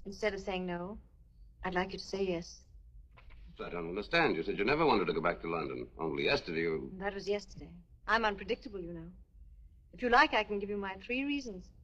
Instead of saying no, I'd like you to say yes. I don't understand. You said you never wanted to go back to London. Only yesterday you... That was yesterday. I'm unpredictable, you know. If you like, I can give you my 3 reasons.